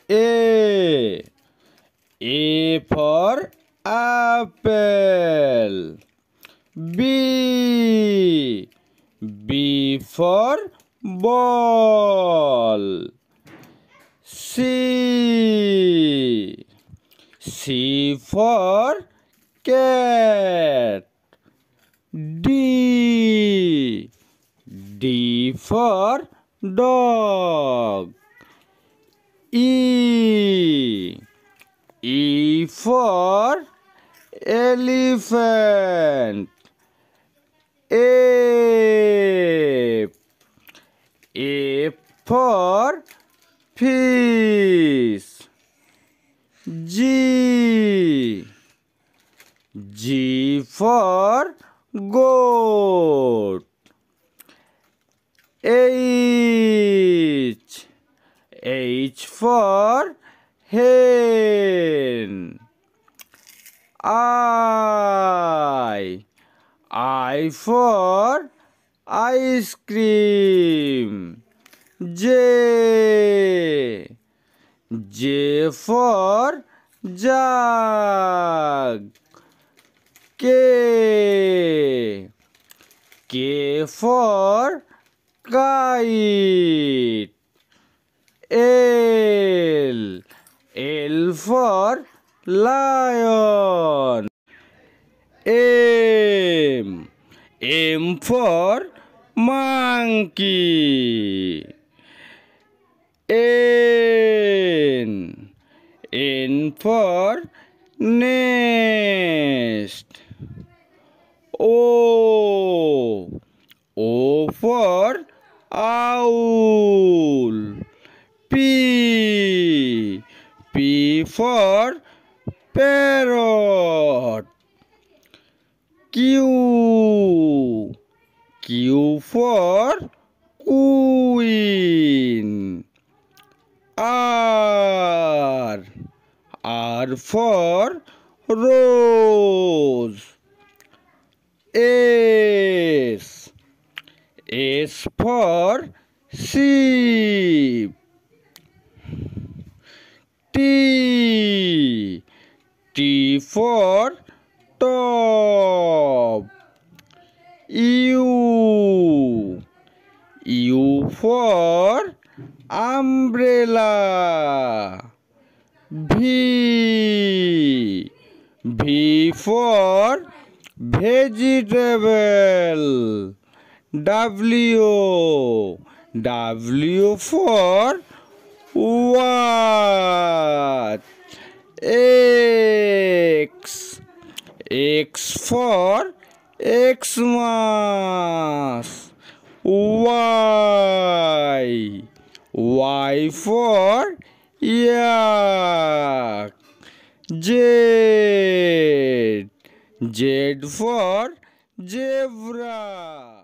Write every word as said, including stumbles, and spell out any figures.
A. A for apple. B. B for ball. C. C for cat. D. D for dog. E. E for elephant. F. F for fish. G. G for goat. H. H for hen. I. I for ice cream. J. J for jug. K. K for kite. L. L for lion. M. M for monkey. N. N for nest. O. O for owl. P. P for parrot. Q. Q for queen. R. R for rose. S. S for sheep. T. T for top. U. U for umbrella. V. V for vegetable. W. W for what? X. X for Xmas. Y. Y for yak. Z. Z for zebra.